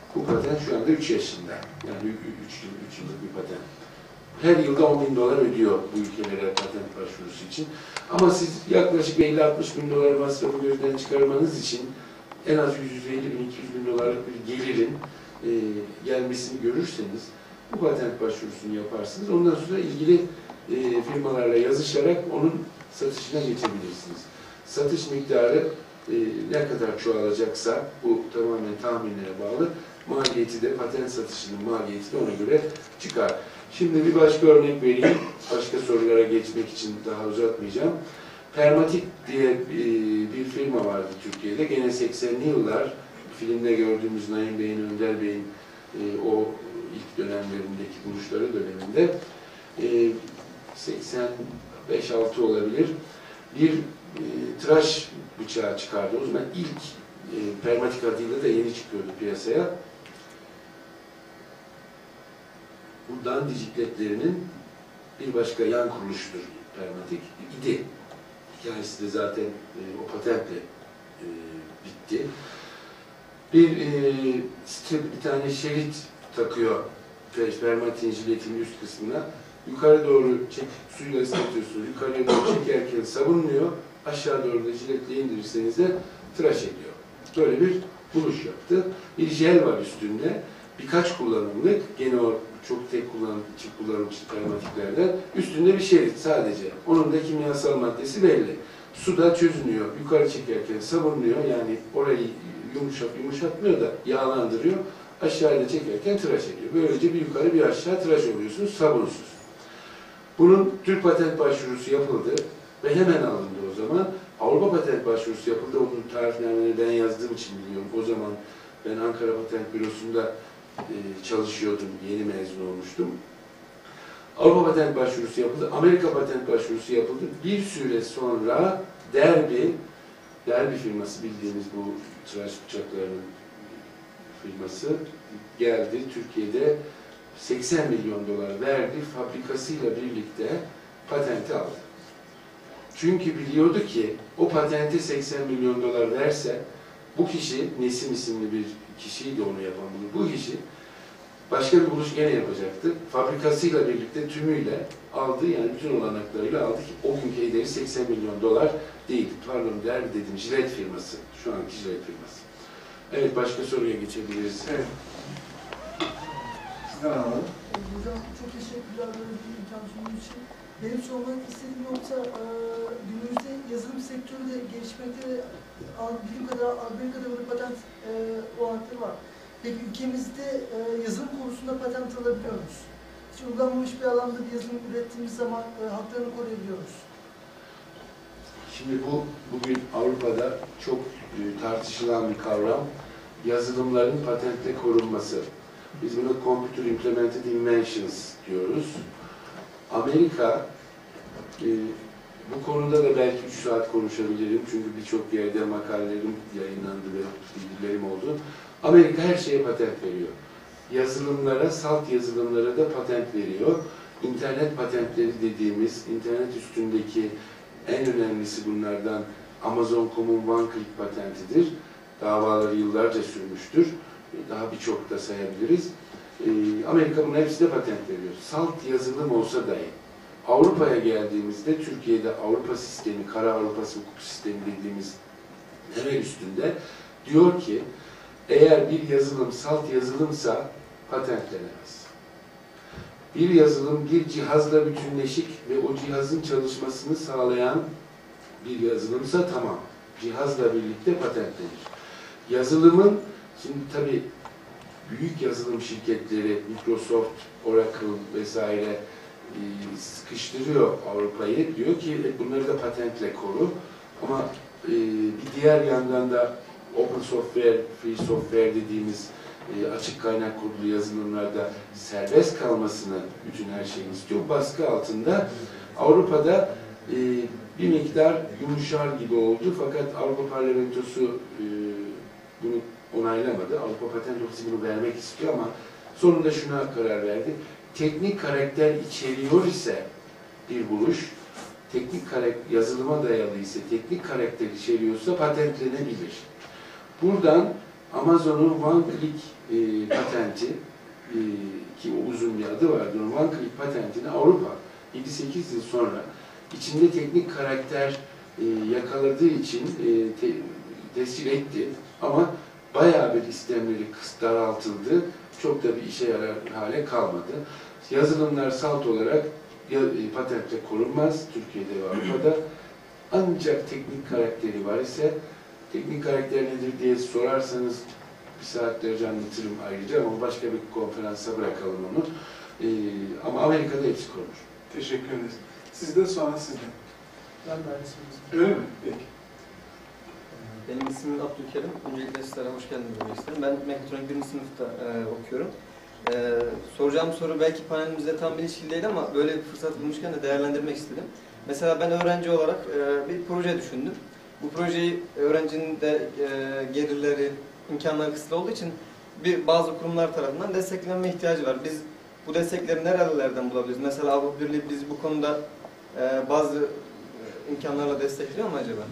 Bu patent şu anda 3 yaşında. Yani 3 yıllık bir patent. Her yılda $10.000 ödüyor bu ülkelere patent başvurusu için. Ama siz yaklaşık $50-60.000 masrafı gözden çıkarmanız için en az $150.000-200.000 bir gelirin gelmesini görürseniz bu patent başvurusunu yaparsınız. Ondan sonra ilgili firmalarla yazışarak onun satışına geçebilirsiniz. Satış miktarı ne kadar çoğalacaksa bu tamamen tahminlere bağlı. Maliyeti de, patent satışının maliyeti de ona göre çıkar. Şimdi bir başka örnek vereyim. Başka sorulara geçmek için daha uzatmayacağım. Permatik diye bir firma vardı Türkiye'de. Gene 80'li yıllar filmde gördüğümüz Naim Bey'in, Önder Bey'in o ilk dönemlerindeki buluşları döneminde 85-6 olabilir. Bir tıraş bıçağı çıkardı. O zaman ilk Permatik adıyla da yeni çıkıyordu piyasaya. Bu dandicikletlerinin bir başka yan kuruluştur Permatik. İdi. Hikayesi de zaten o patentle bitti. Bir tane şerit takıyor Permatik'in jiletinin üst kısmına. Yukarı doğru suyla ıslatıyorsunuz. Yukarıya doğru çekerken sabunluyor. Aşağı doğru da jiletle indirirseniz de tıraş ediyor. Böyle bir buluş yaptı. Bir jel var üstünde. Birkaç kullanımlık. Gene o çok tek kullanım, çift kullanım permatiklerden. Üstünde bir şerit sadece. Onun da kimyasal maddesi belli. Suda çözünüyor. Yukarı çekerken sabunluyor. Yani orayı yumuşatmıyor da yağlandırıyor. Aşağıya çekerken tıraş ediyor. Böylece bir yukarı bir aşağı tıraş oluyorsunuz sabunsuz. Bunun Türk patent başvurusu yapıldı ve hemen alındı o zaman. Avrupa patent başvurusu yapıldı. Onun tarifnamelerini ben yazdığım için biliyorum. O zaman ben Ankara Patent Bürosu'nda çalışıyordum. Yeni mezun olmuştum. Avrupa patent başvurusu yapıldı. Amerika patent başvurusu yapıldı. Bir süre sonra Derby firması, bildiğiniz bu tıraş bıçaklarının firması geldi. Türkiye'de $80 milyon verdi. Fabrikasıyla birlikte patenti aldı. Çünkü biliyordu ki o patente $80 milyon verse bu kişi, Nesim isimli bir kişiydi onu yapan bunu. Bu kişi başka bir buluş gene yapacaktı. Fabrikasıyla birlikte tümüyle aldı, yani bütün olanaklarıyla aldı ki o günkü ederi $80 milyon değil. Pardon, Derby dedim, jilet firması. Şu anki jilet firması. Evet, başka soruya geçebiliriz. Evet. Hocam çok teşekkürler böyle bir imkan sunduğunuz için. Benim sormak istediğim nokta günümüzde yazılım sektörü de gelişmekte ve bildiğim kadar Amerika'da böyle patent olanakları var. Peki ülkemizde yazılım konusunda patent alabiliyor muyuz? Hiç uygulanmamış bir alanda bir yazılım ürettiğimiz zaman haklarını koruyabiliyor muyuz? Şimdi bugün Avrupa'da çok tartışılan bir kavram. Yazılımların patentle korunması. Biz buna Computer Implemented Inventions diyoruz. Amerika, bu konuda da belki 3 saat konuşabilirim çünkü birçok yerde makalelerim yayınlandı ve bildirilerim oldu. Amerika her şeye patent veriyor. Yazılımlara, salt yazılımlara da patent veriyor. İnternet patentleri dediğimiz, internet üstündeki en önemlisi bunlardan Amazon.com'un one-click patentidir. Davaları yıllarca sürmüştür. Daha birçok da sayabiliriz. Amerika bunun hepsine patent veriyor. Salt yazılım olsa dahi. Avrupa'ya geldiğimizde, Türkiye'de Avrupa sistemi, Kara Avrupa hukuk sistemi dediğimiz temel üstünde diyor ki, eğer bir yazılım salt yazılımsa patentlenemez. Bir yazılım bir cihazla bütünleşik ve o cihazın çalışmasını sağlayan bir yazılımsa tamam. Cihazla birlikte patentlenir. Yazılımın, şimdi tabii büyük yazılım şirketleri, Microsoft, Oracle vesaire sıkıştırıyor Avrupa'yı. Diyor ki bunları da patentle koru. Ama bir diğer yandan da open software, free software dediğimiz açık kaynak kodlu yazılımlarda serbest kalmasını bütün her şeyin istiyor. Baskı altında Avrupa'da bir miktar yumuşar gibi oldu. Fakat Avrupa Parlamentosu bunu onaylamadı. Avrupa Patent Ofisi bunu vermek istiyor ama sonunda şuna karar verdi. Teknik karakter içeriyor ise bir buluş, yazılıma dayalı ise, teknik karakter içeriyorsa patentlenebilir. Buradan Amazon'un One Click patenti, ki o uzun bir adı vardır, One Click patentini Avrupa 7-8 yıl sonra içinde teknik karakter yakaladığı için tescil etti. Ama bayağı bir istemleri daraltıldı. Çok da bir işe yarar hale kalmadı. Yazılımlar salt olarak patentle korunmaz Türkiye'de ve Avrupa'da. Ancak teknik karakteri var ise, teknik karakter nedir diye sorarsanız bir saatlerce anlatırım ayrıca ama başka bir konferansa bırakalım onu. Ama Amerika'da hepsi korunur. Teşekkür ederiz. Sizden sonra sizden. Ben de aynısını. Öyle mi? Peki. Benim ismim Abdülkerim. Öncelikle sizlere hoş geldiniz demek isterim. Ben mekatronik 1. sınıfta okuyorum. Soracağım soru belki panelimizle tam ilişkili değil ama böyle bir fırsat bulmuşken de değerlendirmek istedim. Mesela ben öğrenci olarak bir proje düşündüm. Bu projeyi öğrencinin de gelirleri, imkanları kısıtlı olduğu için bazı kurumlar tarafından desteklenme ihtiyacı var. Biz bu destekleri nerelerden bulabiliriz? Mesela Avrupa Birliği bizi bu konuda bazı imkanlarla destekliyor mu acaba?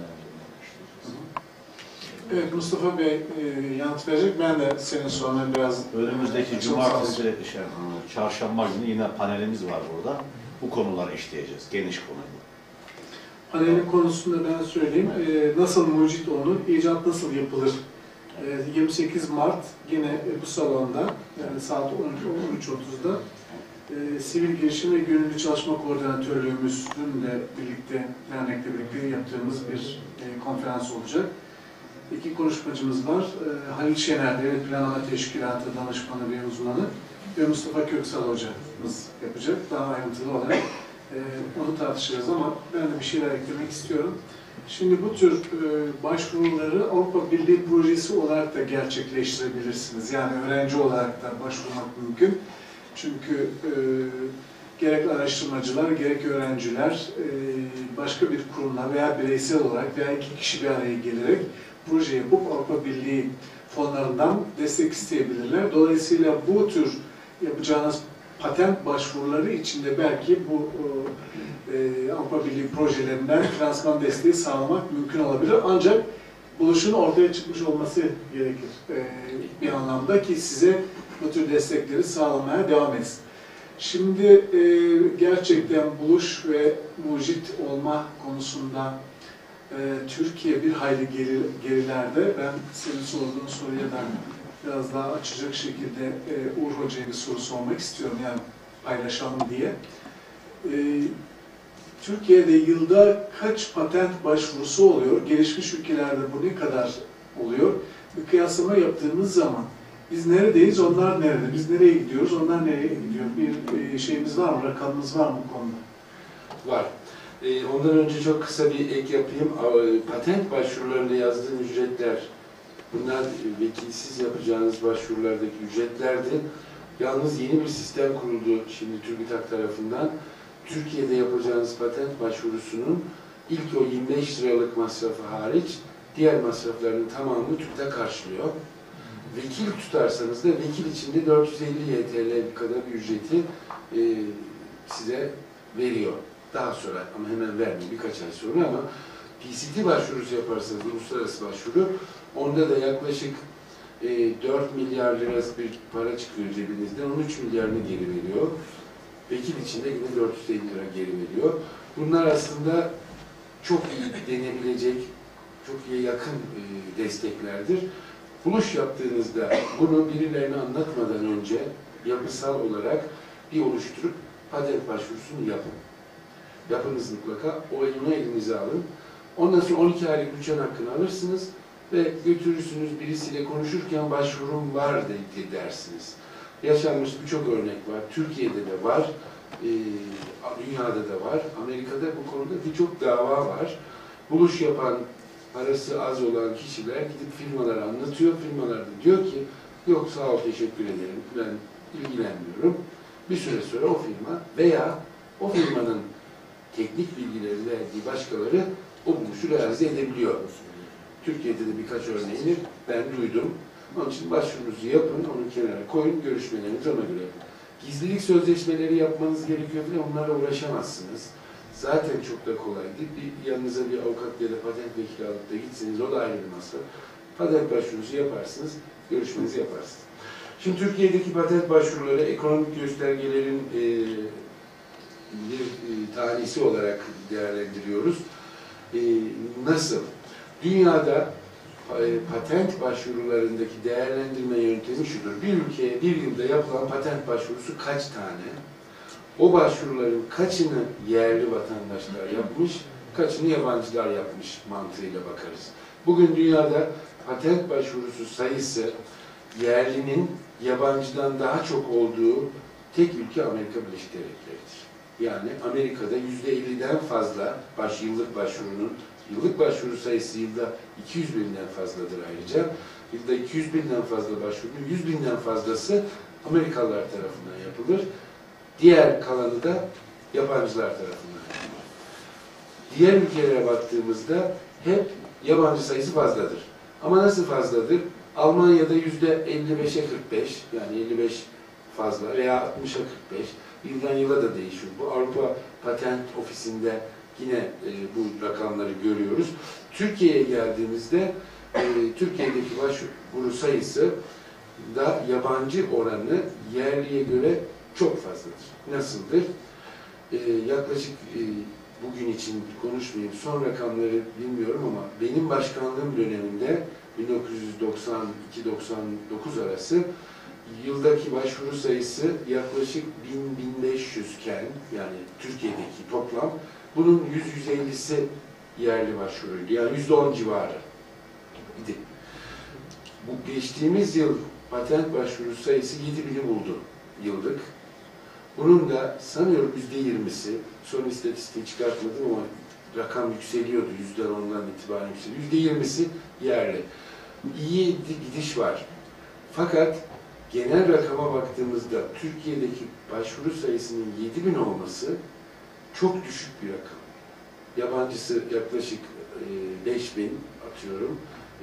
Evet, Mustafa Bey yanıt verecek. Ben de senin sonra biraz... Önümüzdeki cumartesi, çarşamba günü yine panelimiz var burada. Bu konuları işleyeceğiz, geniş konuyu. Panelin konusunda ben söyleyeyim. Nasıl mucit olunur, icat nasıl yapılır? 28 Mart yine bu salonda, yani saat 13.30'da Sivil Girişim ve Gönüllü Çalışma Koordinatörlüğümüzün de birlikte, dernekle birlikte yaptığımız bir konferans olacak. İki konuşmacımız var. Halil Şener, Devlet Planlama Teşkilatı danışmanı ve uzmanı ve Mustafa Köksal hocamız yapacak. Daha ayrıntılı olarak onu tartışırız ama ben de bir şeyler eklemek istiyorum. Şimdi bu tür başvuruları Avrupa Birliği projesi olarak da gerçekleştirebilirsiniz. Yani öğrenci olarak da başvurmak mümkün. Çünkü gerek araştırmacılar, gerek öğrenciler başka bir kurumla veya bireysel olarak veya iki kişi bir araya gelerek proje yapıp Avrupa Birliği fonlarından destek isteyebilirler. Dolayısıyla bu tür yapacağınız patent başvuruları içinde belki bu Avrupa Birliği projelerinden finansman desteği sağlamak mümkün olabilir. Ancak buluşun ortaya çıkmış olması gerekir bir anlamda ki size bu tür destekleri sağlamaya devam etsin. Şimdi gerçekten buluş ve mucit olma konusunda Türkiye bir hayli gerilerde. Ben senin sorduğun soruya da biraz daha açacak şekilde Uğur Hoca'ya bir soru sormak istiyorum, yani paylaşalım diye. Türkiye'de yılda kaç patent başvurusu oluyor? Gelişmiş ülkelerde bu ne kadar oluyor? Bir kıyaslama yaptığımız zaman biz neredeyiz, onlar nerede? Biz nereye gidiyoruz, onlar nereye gidiyor? Bir şeyimiz var mı, rakamımız var mı bu konuda? Var. Ondan önce çok kısa bir ek yapayım. Patent başvurularında yazdığın ücretler, bunlar vekilsiz yapacağınız başvurulardaki ücretlerdi. Yalnız yeni bir sistem kuruldu şimdi TÜRBİTAK tarafından. Türkiye'de yapacağınız patent başvurusunun ilk o 25 liralık masrafı hariç diğer masraflarının tamamını TÜRBİTAK karşılıyor. Vekil tutarsanız da vekil içinde 450 YTL kadar bir ücreti size veriyor. Daha sonra, ama hemen vermiyor, birkaç ay sonra, ama PCT başvurusu yaparsanız, uluslararası başvuru, onda da yaklaşık 4 milyar lirası bir para çıkıyor cebinizden, 13 milyarını geri veriyor. Vekil içinde yine 450 lira geri veriyor. Bunlar aslında çok iyi denebilecek, çok iyi yakın desteklerdir. Buluş yaptığınızda bunu birilerine anlatmadan önce yapısal olarak bir oluşturup patent başvurusunu yapın. Yapınız mutlaka, oyunu elinize alın. Ondan sonra 12 aylık bütçen hakkını alırsınız ve götürürsünüz, birisiyle konuşurken başvurum var dersiniz. Yaşanmış birçok örnek var, Türkiye'de de var, dünyada da var, Amerika'da bu konuda birçok dava var. Buluş yapan, parası az olan kişiler gidip firmalara anlatıyor, firmalar da diyor ki, yok sağ ol, teşekkür ederim, ben ilgilenmiyorum. Bir süre sonra o firma veya o firmanın teknik bilgileri verdiği başkaları o buluşu realize edebiliyor. Türkiye'de de birkaç örneğini ben duydum. Onun için başvurunuzu yapın, onu kenara koyun, görüşmelerinizi ona göre yapın. Gizlilik sözleşmeleri yapmanız gerekiyor falan, onlarla uğraşamazsınız. Zaten çok da kolay değil. Yanınıza bir avukat ya da patent vekili alıp da gitseniz, o da ayrı bir masraf. patent başvurusu yaparsınız, görüşmenizi yaparsınız. Şimdi Türkiye'deki patent başvuruları ekonomik göstergelerin bir tanesi olarak değerlendiriyoruz. Nasıl? Dünyada patent başvurularındaki değerlendirme yöntemi şudur. Bir ülkeye bir yılda yapılan patent başvurusu kaç tane? O başvuruların kaçını yerli vatandaşlar yapmış, kaçını yabancılar yapmış mantığıyla bakarız. Bugün dünyada patent başvurusu sayısı yerlinin yabancıdan daha çok olduğu tek ülke Amerika Birleşik Devletleri'dir. Yani Amerika'da %50'den fazla yıllık başvuru sayısı yılda 200 binden fazladır ayrıca. Yılda 200 binden fazla başvurunun 100 binden fazlası Amerikalılar tarafından yapılır. Diğer kalanı da yabancılar tarafından yapılır. Diğer ülkelere baktığımızda hep yabancı sayısı fazladır. Ama nasıl fazladır? Almanya'da %55'e 45, yani 55 fazla veya 60'a 45, yıldan yıla da değişiyor. Bu Avrupa Patent Ofisi'nde yine bu rakamları görüyoruz. Türkiye'ye geldiğimizde Türkiye'deki başvuru sayısı da yabancı oranı yerliye göre çok fazladır. Nasıldır? Yaklaşık bugün için konuşmayayım, son rakamları bilmiyorum ama benim başkanlığım döneminde 1992-99 arası yıldaki başvuru sayısı yaklaşık 1000-1500 iken, yani Türkiye'deki toplam, bunun 100-150'si yerli başvuruydu. Yani %10 civarı idi. Bu geçtiğimiz yıl patent başvuru sayısı 7000'i buldu yıllık. Bunun da sanıyorum %20'si, son istatistiği çıkartmadım ama rakam yükseliyordu, %10'dan itibaren yükseliyor. %20'si yerli. İyi gidiş var. Fakat genel rakama baktığımızda Türkiye'deki başvuru sayısının 7000 olması çok düşük bir rakam. Yabancısı yaklaşık 5000 atıyorum,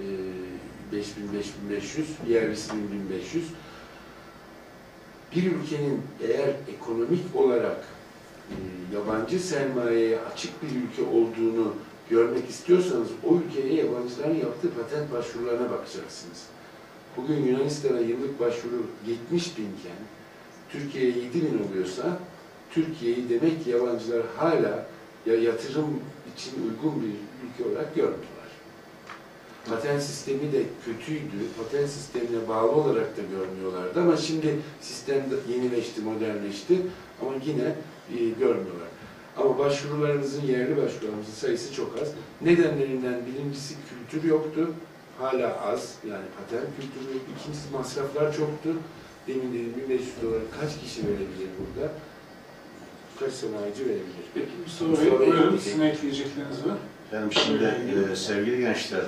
5000-5500, yerlisi 1500. Bir ülkenin eğer ekonomik olarak yabancı sermayeye açık bir ülke olduğunu görmek istiyorsanız o ülkeye yabancıların yaptığı patent başvurularına bakacaksınız. Bugün Yunanistan'a yıllık başvuru 70 binken Türkiye'ye 7000 oluyorsa Türkiye'yi demek ki yabancılar hala yatırım için uygun bir ülke olarak görmüyorlar. Patent sistemi de kötüydü. Patent sistemine bağlı olarak da görmüyorlardı ama şimdi sistem de yenileşti, modernleşti ama yine görmüyorlar. Ama başvurularımızın, yerli başvurularımızın sayısı çok az. Nedenlerinden birincisi kültür yoktu. Hala az. Yani patent kültürü yok. İkincisi masraflar çoktu. Demin dediğim $1500 kaç kişi verebilir burada? Kaç sanayici verebilir? Peki Mustafa Bey, buyurun. Sizin ekleyecekleriniz var. Efendim şimdi sevgili gençler,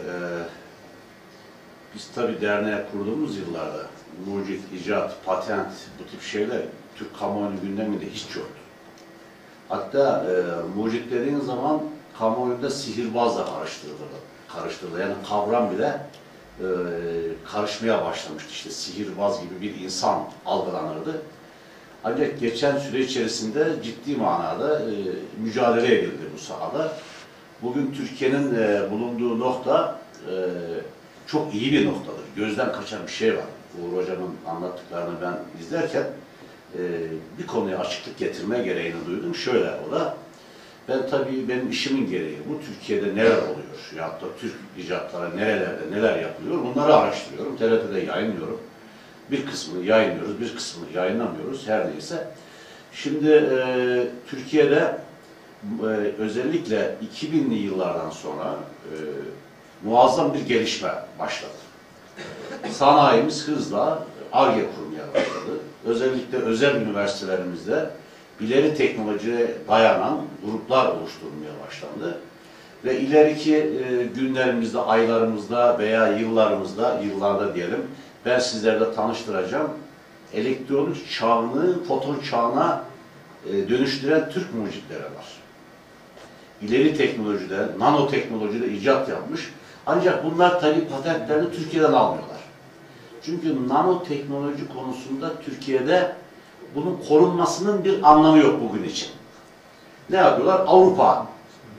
biz tabii derneği kurduğumuz yıllarda mucit, icat, patent bu tip şeyler Türk kamuoyunun gündeminde hiç yoktu. Hatta mucit dediğin zaman kamuoyunda sihirbazla karıştırıldı. Yani kavram bile karışmaya başlamıştı. İşte sihirbaz gibi bir insan algılanırdı. Ancak geçen süre içerisinde ciddi manada mücadele edildi bu sahada. Bugün Türkiye'nin bulunduğu nokta çok iyi bir noktadır. Gözden kaçan bir şey var. Uğur Hocam'ın anlattıklarını ben izlerken bir konuya açıklık getirme gereğini duydum. Şöyle o da, ben tabii benim işimin gereği bu. Türkiye'de neler oluyor? Ya da Türk icatlara nerelerde neler yapılıyor? Bunları araştırıyorum. TRT'de yayınlıyorum. Bir kısmını yayınlıyoruz, bir kısmını yayınlamıyoruz. Her neyse. Şimdi Türkiye'de özellikle 2000'li yıllardan sonra muazzam bir gelişme başladı. Sanayimiz hızla Ar-Ge kurmaya başladı. Özellikle özel üniversitelerimizde ileri teknolojiye dayanan gruplar oluşturulmaya başlandı. Ve ileriki günlerimizde, aylarımızda veya yıllarda diyelim, ben sizlerle tanıştıracağım. Elektronik çağını foton çağına dönüştüren Türk mucitleri var. İleri teknolojide, nanoteknolojide icat yapmış. Ancak bunlar tabii patentlerini Türkiye'den almıyorlar. Çünkü nanoteknoloji konusunda Türkiye'de bunun korunmasının bir anlamı yok bugün için. Ne yapıyorlar? Avrupa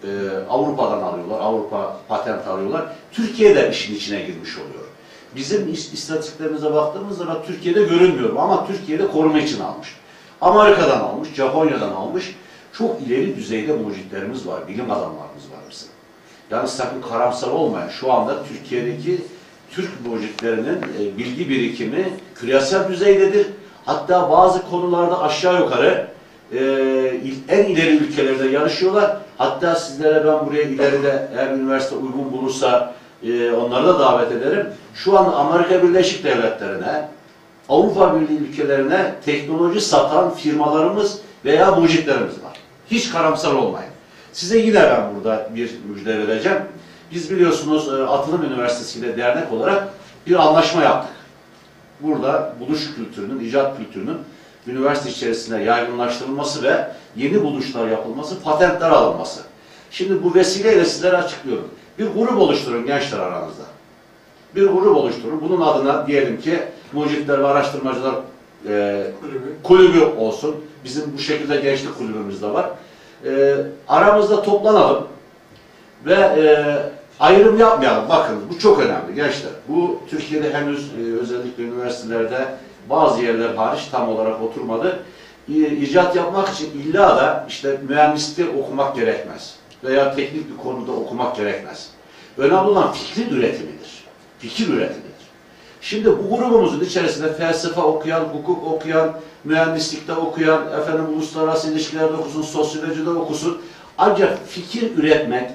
Avrupa'dan alıyorlar, Avrupa patent alıyorlar. Türkiye'de işin içine girmiş oluyor. Bizim istatistiklerimize baktığımız zaman Türkiye'de görünmüyor ama Türkiye'de koruma için almış. Amerika'dan almış, Japonya'dan almış. Çok ileri düzeyde mucitlerimiz var, bilim adamlarımız var bizim. Yani sakın karamsar olmayın. Şu anda Türkiye'deki Türk mucitlerinin bilgi birikimi küresel düzeydedir. Hatta bazı konularda aşağı yukarı en ileri ülkelerde yarışıyorlar. Hatta sizlere ben buraya ileride eğer üniversite uygun bulursa onları da davet ederim. Şu an Amerika Birleşik Devletleri'ne, Avrupa Birliği ülkelerine teknoloji satan firmalarımız veya mucitlerimiz var. Hiç karamsar olmayın. Size yine ben burada bir müjde vereceğim. Biz biliyorsunuz Atılım Üniversitesi ile dernek olarak bir anlaşma yaptık. Burada buluş kültürünün, icat kültürünün üniversite içerisinde yaygınlaştırılması ve yeni buluşlar yapılması, patentler alınması. Şimdi bu vesileyle sizlere açıklıyorum. Bir grup oluşturun gençler aranızda. Bir grup oluşturun. Bunun adına diyelim ki mucitler ve araştırmacılar kulübü olsun. Bizim bu şekilde gençlik kulübümüz de var. Aramızda toplanalım ve ayrım yapmayalım. Bakın bu çok önemli gençler. Bu Türkiye'de henüz özellikle üniversitelerde bazı yerler hariç tam olarak oturmadı. İcat yapmak için illa da işte mühendislik okumak gerekmez. Veya teknik bir konuda okumak gerekmez. Önemli olan fikrin üretimidir. Fikir üretimidir. Şimdi bu grubumuzun içerisinde felsefe okuyan, hukuk okuyan, mühendislikte okuyan, uluslararası ilişkilerde okusun, sosyolojide okusun. Ancak fikir üretmek,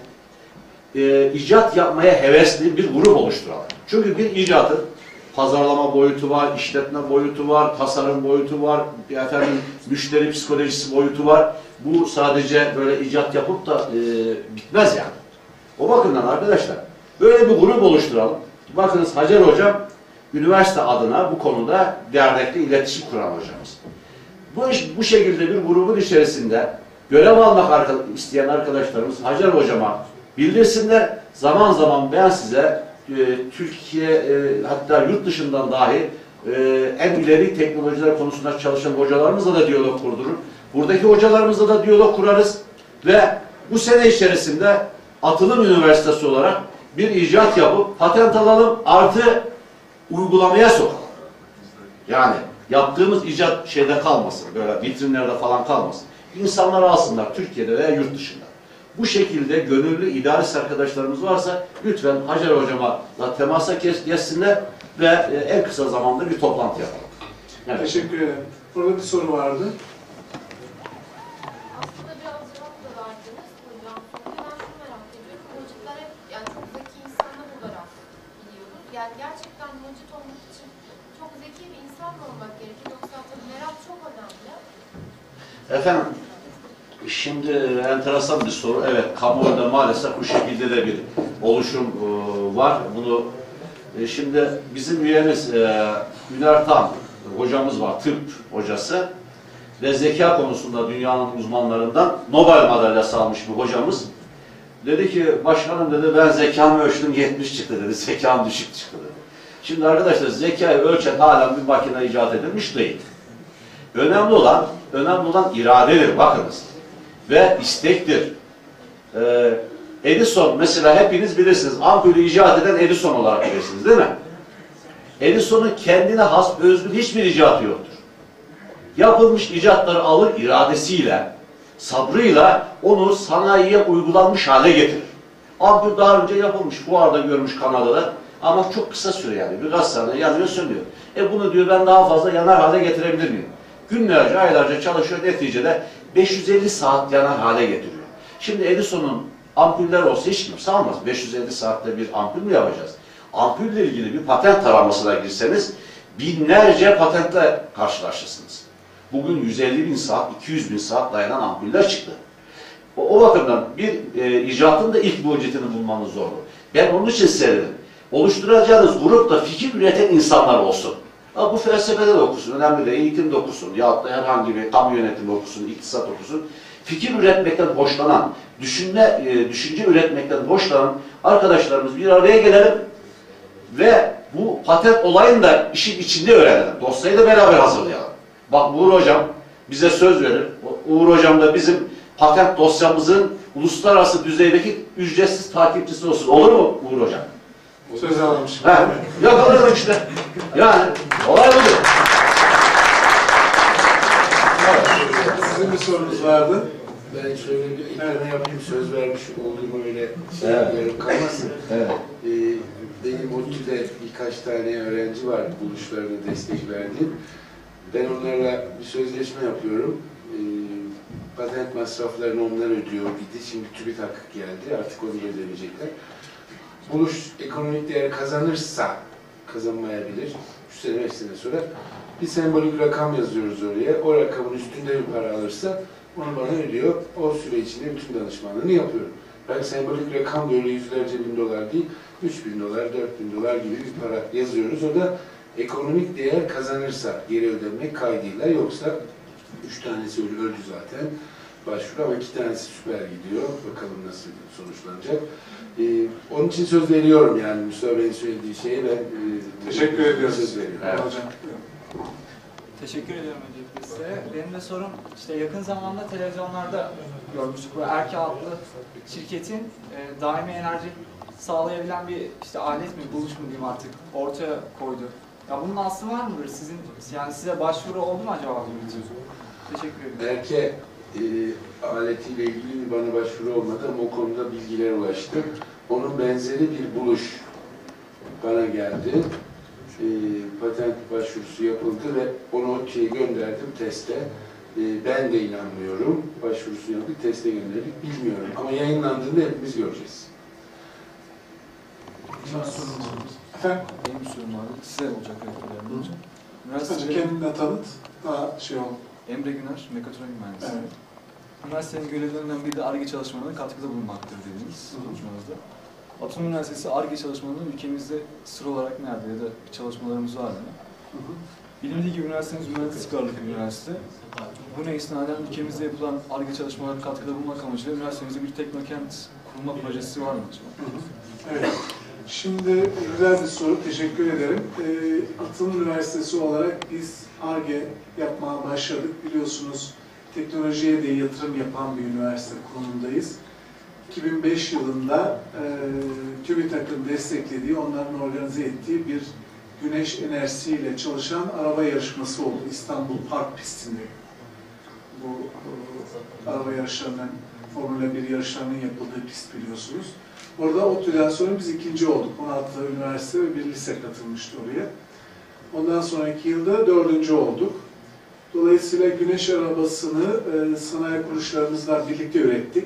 icat yapmaya hevesli bir grup oluşturalım. Çünkü bir icatın pazarlama boyutu var, işletme boyutu var, tasarım boyutu var, müşteri psikolojisi boyutu var. Bu sadece böyle icat yapıp da bitmez yani. O bakımdan arkadaşlar böyle bir grup oluşturalım. Bakınız Hacer Hocam üniversite adına bu konuda dernekte iletişim kuran hocamız. Bu şekilde bir grubun içerisinde görev almak isteyen arkadaşlarımız Hacer Hocama bildirsinler. Zaman zaman ben size Türkiye hatta yurt dışından dahi en ileri teknolojiler konusunda çalışan hocalarımızla da diyalog kurdurur. Buradaki hocalarımızla da diyalog kurarız ve bu sene içerisinde Atılım Üniversitesi olarak bir icat yapıp patent alalım artı uygulamaya sokalım. Yani yaptığımız icat şeyde kalmasın, böyle vitrinlerde falan kalmasın. İnsanlar alsınlar Türkiye'de veya yurt dışında. Bu şekilde gönüllü idarist arkadaşlarımız varsa lütfen Hacer Hocam'la temasa geçsinler ve en kısa zamanda bir toplantı yapalım. Evet. Teşekkür ederim. Orada bir soru vardı. Aslında biraz cevap da verdiniz hocam. Ben şunu merak ediyorum. Mucitler hep yani çok zeki insanlar olarak biliyoruz. Yani gerçekten mucit olmak için çok zeki bir insan mı olmak gerekir? Yoksa tabii merak çok önemli. Efendim, şimdi enteresan bir soru. Evet, kamuoyunda maalesef bu şekilde de bir oluşum var. Bunu şimdi bizim üyemiz Üner Tan hocamız var, tıp hocası ve zeka konusunda dünyanın uzmanlarından Nobel madalyası almış bir hocamız. Dedi ki, başkanım dedi, ben zekamı ölçtüm 70 çıktı dedi, zekam düşük çıktı dedi. Şimdi arkadaşlar zekayı ölçen halen bir makine icat edilmiş değil. Önemli olan iradedir, bakınız. Ve istektir. Edison mesela hepiniz bilirsiniz. Ampulü icat eden Edison olarak bilirsiniz değil mi? Edison'un kendine has özgün hiçbir icatı yoktur. Yapılmış icatları alır iradesiyle, sabrıyla onu sanayiye uygulanmış hale getirir. Ampul daha önce yapılmış, fuarda görmüş Kanada'da ama çok kısa süre yani birkaç saniye yanıyor sönüyor. Bunu diyor ben daha fazla yanar hale getirebilir miyim? Günlerce, aylarca çalışıyor, neticede 550 saat yanar hale getiriyor. Şimdi Edison'un ampuller olsa hiç kimse almaz. 550 saatte bir ampul mü yapacağız? Ampulle ilgili bir patent taramasına girseniz binlerce patentle karşılaşırsınız. Bugün 150.000 saat, 200.000 saat dayanan ampuller çıktı. O bakımdan bir icatın da ilk mucitini bulmanız zordur. Ben onun için söyledim. Oluşturacağınız grupta fikir üreten insanlar olsun. Bu felsefede de okusun, önemli değil, eğitim de okusun, yahut da herhangi bir kamu yönetimi okusun, iktisat okusun. Fikir üretmekten hoşlanan, düşünce üretmekten hoşlanan arkadaşlarımız bir araya gelelim ve bu patent olayını da işin içinde öğrenelim. Dosyayı da beraber hazırlayalım. Bak Uğur Hocam bize söz verir. Uğur Hocam da bizim patent dosyamızın uluslararası düzeydeki ücretsiz takipçisi olsun. Olur mu Uğur Hocam? Söz almışım. Ha, yakalarım işte. Yani olay budur. Sizin bir sorunuz vardı. Ben şöyle bir ekleme yapayım, söz vermiş olduğum öyle Evet. yarım kalmasın. Evet. Benim ODTÜ'de birkaç tane öğrenci var, buluşlarına destek verdiğim. Ben onlarla bir sözleşme yapıyorum. Patent masraflarını onlar ödüyor idi. Şimdi TÜBİTAK geldi, artık onu ödemeyecekler. Buluş ekonomik değer kazanırsa, kazanmayabilir, 3 sene 5 sene sonra bir sembolik rakam yazıyoruz oraya. O rakamın üstünde bir para alırsa onu bana ödüyor. O süre içinde bütün danışmanlığını yapıyorum. Ben sembolik rakam öyle yüzlerce bin dolar değil, 3.000 dolar, 4.000 dolar gibi bir para yazıyoruz. O da ekonomik değer kazanırsa geri ödemek kaydıyla, yoksa 3 tanesi öldü zaten başvuru ama 2 tanesi süper gidiyor. Bakalım nasıl sonuçlanacak. Onun için söz veriyorum yani Mustafa Bey'in söylediği şeye ben Teşekkür ediyoruz. söz veriyorum. Evet. Hocam. Teşekkür ediyorum öncelikle size. Benim de sorum, işte yakın zamanda televizyonlarda görmüştük bu Erke adlı şirketin daimi enerji sağlayabilen bir işte alet mi, buluş mu diyeyim artık ortaya koydu. Ya bunun aslı var mıdır? Sizin yani size başvuru oldu mu acaba bunun için? Teşekkür ederim. Erke aletiyle ilgili bana başvuru olmadı ama o konuda bilgiler ulaştı. Onun benzeri bir buluş bana geldi. Patent başvurusu yapıldı ve onu gönderdim teste. Ben de inanmıyorum. Başvurusu yaptık, teste gönderdik. Bilmiyorum ama yayınlandığında hepimiz göreceğiz. Efendim, Benim bir sorum vardı. Size olacak rektörlerim hocam. önce Üniversitede kendini tanıt. Daha şey ol. Emre Güner, mekatronik mühendisi. Evet. Üniversitenin görevlerinden biri de Ar-Ge çalışmalarına katkıda bulunmaktır dediniz konuşmanızda. Atom Üniversitesi Ar-Ge çalışmalarının ülkemizde sıra olarak nerede ya da çalışmalarımız var mı? Bilindiği gibi üniversitemiz mühendislik ağırlıklı bir üniversite. Bu esnaden ülkemizde yapılan Ar-Ge çalışmalarına katkıda bulunmak amacıyla üniversitemizde bir teknokent kurma projesi var mı acaba? Evet. Şimdi güzel bir soru. Teşekkür ederim. Atılım Üniversitesi olarak biz Ar-Ge yapmaya başladık. Biliyorsunuz teknolojiye de yatırım yapan bir üniversite konumundayız. 2005 yılında TÜBİTAK'ın desteklediği, onların organize ettiği bir güneş enerjisiyle çalışan araba yarışması oldu İstanbul Park pistinde. Bu araba yarışlarının, Formula 1 yarışlarının yapıldığı pist biliyorsunuz. Orada ODTÜ'den sonra biz ikinci olduk. 16 üniversite ve bir lise katılmıştı oraya. Ondan sonraki yılda 4. olduk. Dolayısıyla güneş arabasını sanayi kuruluşlarımızla birlikte ürettik.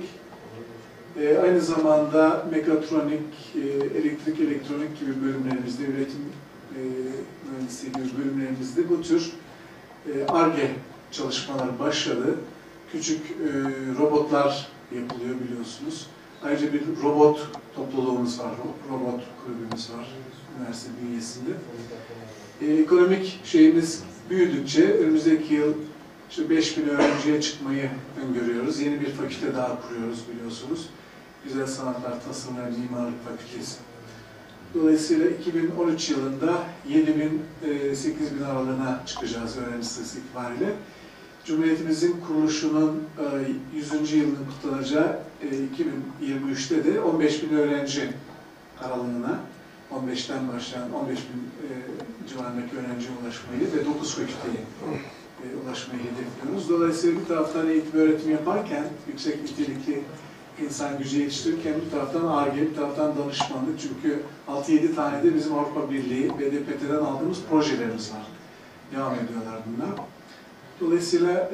Aynı zamanda mekatronik, elektrik, elektronik gibi bölümlerimizde, üretim mühendisliği gibi bölümlerimizde bu tür Ar-Ge çalışmalar başladı. Küçük robotlar yapılıyor biliyorsunuz. Ayrıca bir robot topluluğumuz var, robot kulübümüz var üniversite bünyesinde. Ekonomik şeyimiz büyüdükçe önümüzdeki yıl işte 5.000 öğrenciye çıkmayı öngörüyoruz. Yeni bir fakülte daha kuruyoruz biliyorsunuz. Güzel Sanatlar, Tasarım ve Mimarlık Fakültesi. Dolayısıyla 2013 yılında 7.000-8.000 aralığına çıkacağız öğrenci sayısı itibariyle. Cumhuriyetimizin kuruluşunun 100. yılını kutlanacağı 2023'te de 15.000 öğrenci aralığına, 15'ten başlayan 15.000 civarındaki öğrenciye ulaşmayı ve 9 fakülteye ulaşmayı hedefliyoruz. Dolayısıyla bir taraftan eğitim öğretim yaparken, yüksek nitelikli insan gücü yetiştirirken bir taraftan Ar-Ge, bir taraftan danışmanlık. Çünkü 6-7 tane de bizim Avrupa Birliği, BDPT'den aldığımız projelerimiz var. Devam ediyorlar bunlar. Dolayısıyla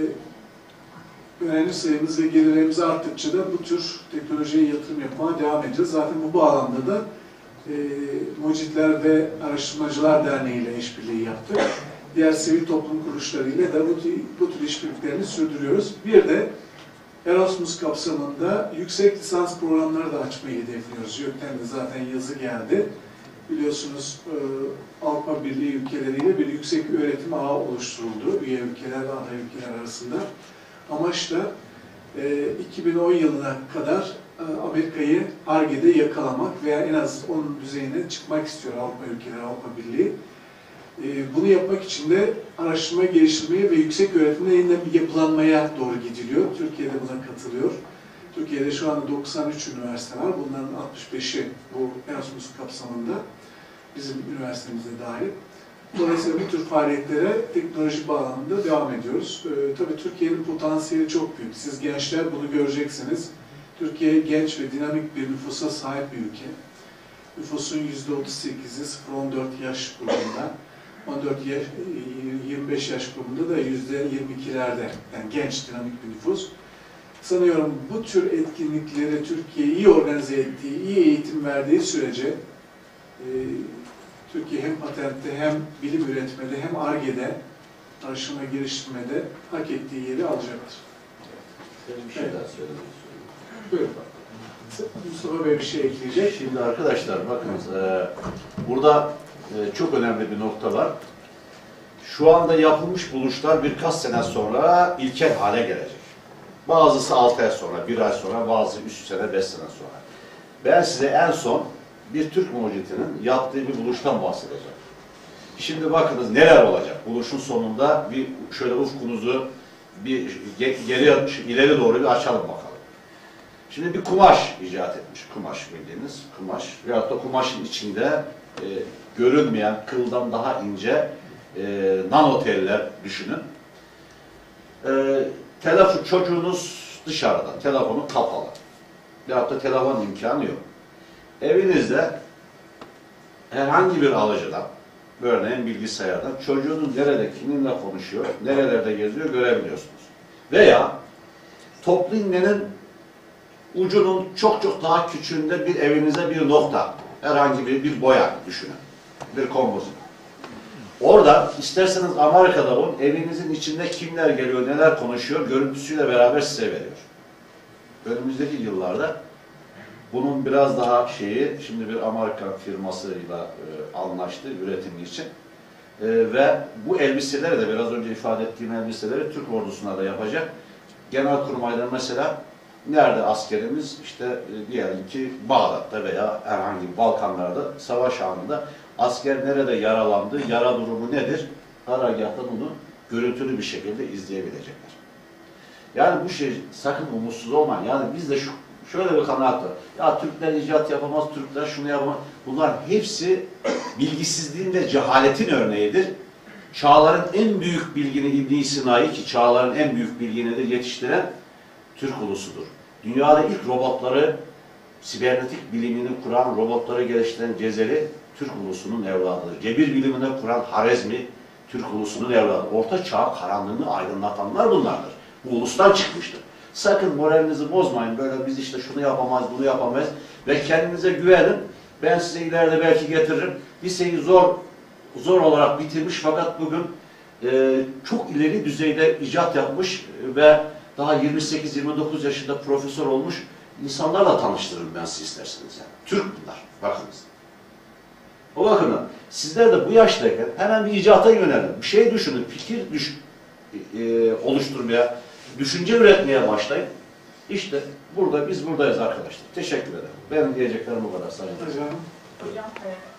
öğrenci sayımız ve gelirlerimiz arttıkça da bu tür teknolojiye yatırım yapmaya devam edeceğiz. Zaten bu bağlamda da Mucitler ve Araştırmacılar Derneği ile işbirliği yaptık. Diğer sivil toplum kuruluşlarıyla da bu tür işbirliklerini sürdürüyoruz. Bir de Erasmus kapsamında yüksek lisans programları da açmayı hedefliyoruz. YÖK'ten de zaten yazı geldi. Biliyorsunuz Avrupa Birliği ülkeleriyle bir yüksek öğretim ağı oluşturuldu. Üye ülkeler ve aday ülkeler arasında. Amaç da 2010 yılına kadar Amerika'yı Ar-Ge'de yakalamak veya en az onun düzeyine çıkmak istiyor Avrupa ülkeleri, Avrupa Birliği. Bunu yapmak için de araştırma, geliştirmeye ve yüksek öğretimde yeniden bir yapılanmaya doğru gidiliyor. Türkiye de buna katılıyor. Türkiye'de şu anda 93 üniversite var. Bunların 65'i bu Erasmus kapsamında bizim üniversitemize dahil. Dolayısıyla bu tür faaliyetlere teknoloji bağlamında devam ediyoruz. Tabii Türkiye'nin potansiyeli çok büyük. Siz gençler bunu göreceksiniz. Türkiye genç ve dinamik bir nüfusa sahip bir ülke. Nüfusun %38'i 0-14 yaş grubunda, 14-25 yaş grubunda da %22'lerde. Yani genç, dinamik bir nüfus. Sanıyorum bu tür etkinlikleri Türkiye iyi organize ettiği, iyi eğitim verdiği sürece Türkiye hem patentte hem bilim üretmede hem Ar-Ge'de, araştırma geliştirmede hak ettiği yeri alacaktır. Bir şey daha söylemek istiyorum. Buyurun. Mustafa Bey bir şey ekleyecek. Şimdi arkadaşlar bakınız, burada çok önemli bir nokta var. Şu anda yapılmış buluşlar birkaç sene sonra ilkel hale gelecek. Bazısı 6 ay sonra, 1 ay sonra, bazı 3 sene, 5 sene sonra. Ben size en son bir Türk mucitinin yaptığı bir buluştan bahsedeceğim. Şimdi bakınız neler olacak. Buluşun sonunda bir şöyle ufkunuzu bir ileri doğru bir açalım bakalım. Şimdi bir kumaş icat etmiş. Kumaş bildiğiniz kumaş. Veyahut da kumaşın içinde görünmeyen, kıldan daha ince nanoteller düşünün. Telefon, çocuğunuz dışarıda, telefonu kapalı. Veyahut da telefon imkanı yok. Evinizde herhangi bir alıcıdan, örneğin bilgisayardan, çocuğunuz nerede, kiminle konuşuyor, nerelerde geziyor görebiliyorsunuz. Veya toplu iğnenin ucunun çok çok daha küçüğünde bir evinize bir nokta, herhangi bir boya düşünün, bir kompozit. Orada isterseniz Amerika'da olun, evinizin içinde kimler geliyor, neler konuşuyor, görüntüsüyle beraber size veriyor. Önümüzdeki yıllarda bunun biraz daha şimdi bir Amerikan firmasıyla anlaştı üretimi için. Ve bu elbiseleri de biraz önce ifade ettiğim elbiseleri Türk ordusuna da yapacak. Genelkurmay'da mesela nerede askerimiz? İşte diyelim ki Bağdat'ta veya herhangi bir Balkanlarda savaş anında asker nerede yaralandı, yara durumu nedir? Karargâhtan onu görüntülü bir şekilde izleyebilecekler. Yani bu şey sakın umutsuz olmayın. Yani bizde şöyle bir kanaat var. Ya Türkler icat yapamaz, Türkler şunu yapamaz. Bunlar hepsi bilgisizliğin ve cehaletin örneğidir. Çağların en büyük bilgini İbn-i Sina'yı ki çağların en büyük bilgini de yetiştiren Türk ulusudur. Dünyada ilk robotları, sibernetik bilimini kuran, robotları geliştiren Cezeri Türk ulusunun evladıdır. Cebir bilimini kuran Harezmi Türk ulusunun evladıdır. Orta çağ karanlığını aydınlatanlar bunlardır. Bu ulustan çıkmıştır. Sakın moralinizi bozmayın. Böyle biz işte şunu yapamayız, bunu yapamayız. Ve kendinize güvenin. Ben size ileride belki getiririm. Liseyi zor olarak bitirmiş fakat bugün çok ileri düzeyde icat yapmış ve daha 28-29 yaşında profesör olmuş insanlarla tanıştırırım ben sizi isterseniz. Yani. Türk bunlar. Bakınız. O bakımdan sizler de bu yaştayken hemen bir icata yönelin. Bir şey düşünün, fikir oluşturmaya, düşünce üretmeye başlayın. İşte biz buradayız arkadaşlar. Teşekkür ederim. Benim diyeceklerim bu kadar sayın hocam. Hocam,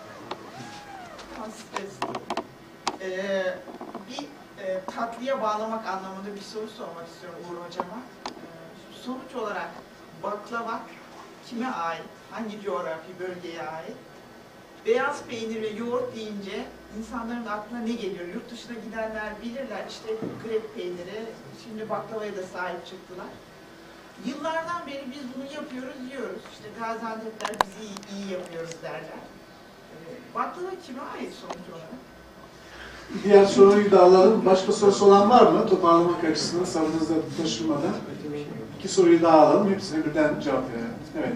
bir tatlıya bağlamak anlamında bir soru sormak istiyorum Uğur Hocama. Sonuç olarak baklava kime ait? Hangi coğrafi bölgeye ait? Beyaz peynir ve yoğurt deyince insanların aklına ne geliyor? Yurt dışına gidenler bilirler işte krep peyniri, şimdi baklavaya da sahip çıktılar. Yıllardan beri biz bunu yapıyoruz, yiyoruz. İşte Gaziantep'ler bizi iyi yapıyoruz derler. Baklava kime ait sonuç olarak? Diğer soruyu da alalım. Başka sorusu olan var mı? Toparlamak açısından savunuzda taşınmadan. 2 soruyu daha alalım. Hepsine birden cevap verelim. Evet.